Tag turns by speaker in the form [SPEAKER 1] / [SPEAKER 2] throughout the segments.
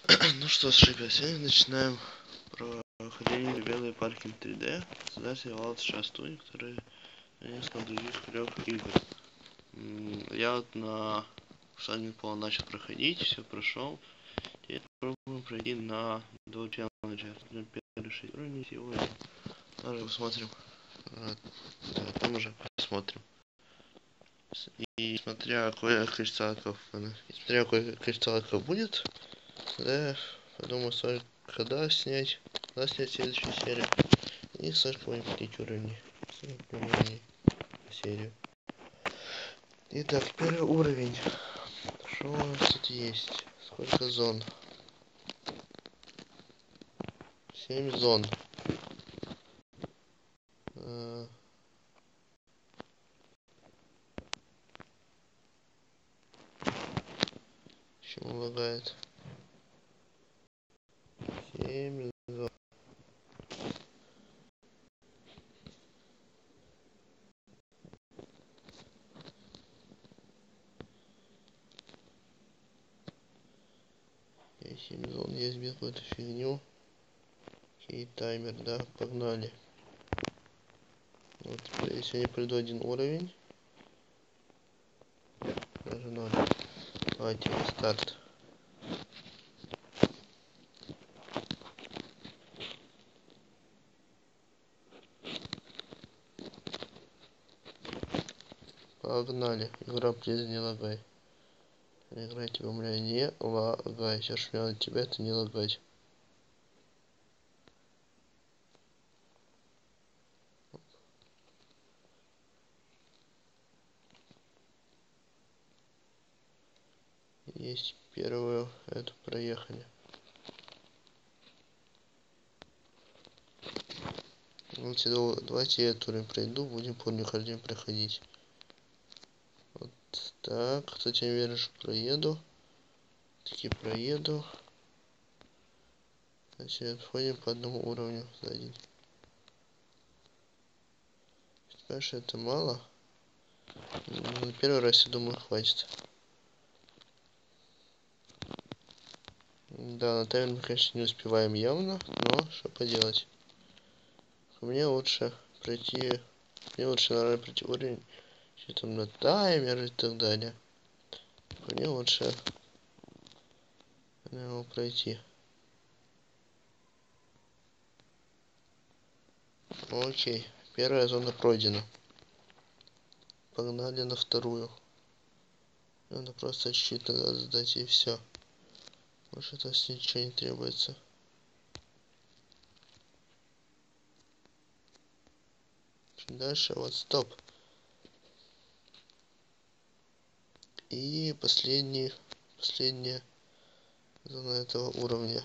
[SPEAKER 1] Ну что ж, ребят, сегодня начинаем прохождение белый паркинг 3D. Создатель Valve Шастунь, который несколько других 3 игр. Я вот на Sunny Pol начал проходить, все прошел. Теперь попробуем пройти на Dual Challenger. Первый 6 уровней сегодня. Даже посмотрим. Там уже посмотрим. И смотря какое количество лайков будет, да, подумаю, стоит когда снять следующую серию. И стоит какой-нибудь уровень. Серию. Итак, первый уровень. Что у нас тут есть? Сколько зон? 7 зон. Почему лагает? 7 зон. Есть 7 зон, есть без какую-то фигню. Окей, таймер, да, погнали. Вот, если я пройду один уровень, даже 0. Давайте старт. Погнали. Игра, please, не лагай. Играйте у меня, не лагай. Сейчас мне надо тебя это не лагать. Есть первую эту проехали. Давайте я эту пройду, будем по нехождению проходить. Вот так, кстати, я уверен, что проеду. Таки проеду. Значит, входим по одному уровню за день. Конечно, это мало. На первый раз, я думаю, хватит. Да, на таймер мы, конечно, не успеваем явно, но что поделать. Мне лучше пройти, наверное, пройти уровень, что там на таймер и так далее. Мне лучше его пройти. Окей, первая зона пройдена. Погнали на вторую. Надо просто чуть-чуть назад сдать и все. Больше это ничего не требуется. Дальше вот стоп. И последняя зона этого уровня.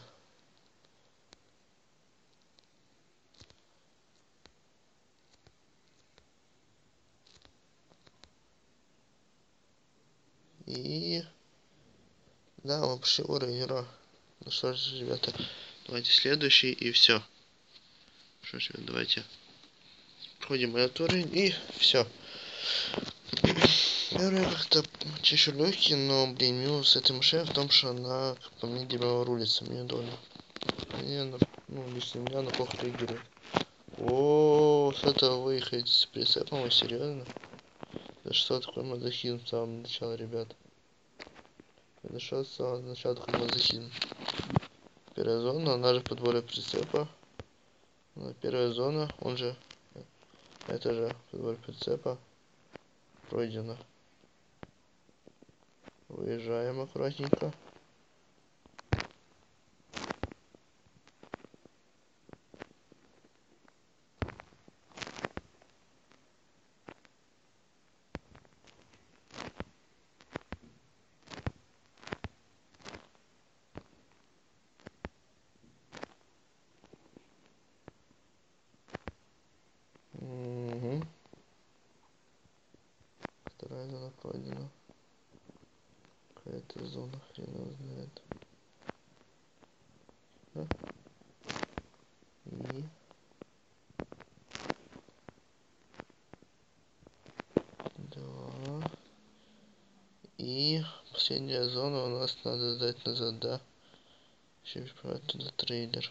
[SPEAKER 1] И да, вообще уровень ура. Ну что ж, ребята, давайте следующий и все. Что ж, ребят, давайте проходим этот уровень и все. Первый как-то чуть легкий, но, блин, минус этой машины в том, что она, по мне, дерьмово рулится. Мне довольно. Лично меня она плохо реагирует. О, с этого выехать с прицепом, серьезно? Да что такое мазохизм с самого начала, ребят? Это что с самого начала такой мазохизм? Первая зона, она же подбор прицепа. Первая зона, он же, это же подбор прицепа, пройдено. Выезжаем аккуратненько. Угу. Вторая зона пройдена. Какая-то зона, хрен его знает. И последняя зона у нас надо сдать назад, да? Еще отправить туда трейлер.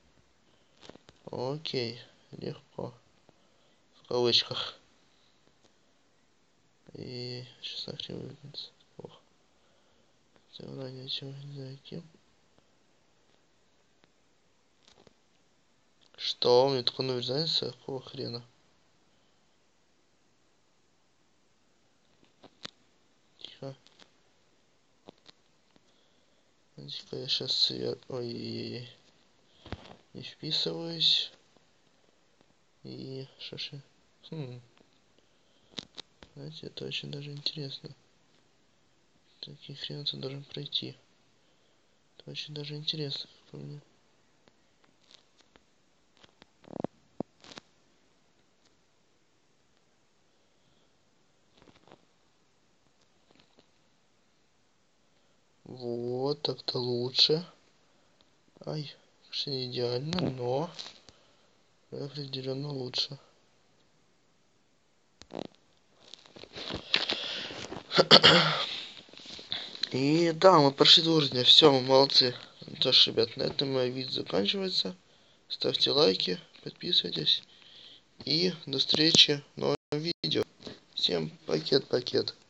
[SPEAKER 1] Окей, легко. В кавычках. И сейчас нахрен выгнаться. Ох. Заранее чего не знаю кем. Что? Мне такой номер занялся? Какого хрена? Тихо. Тихо, я сейчас... Ой-ой-ой. Не вписываюсь. И... Шаши. Знаете, это очень даже интересно. Такие хрен ты должен пройти. Это очень даже интересно, как по мне. Вот, так-то лучше. Ай, конечно, не идеально, но определенно лучше. И да, мы прошли до уровня. Все, мы молодцы. Ну что ж, ребят, на этом мое видео заканчивается. Ставьте лайки, подписывайтесь. И до встречи в новом видео. Всем пакет-пакет.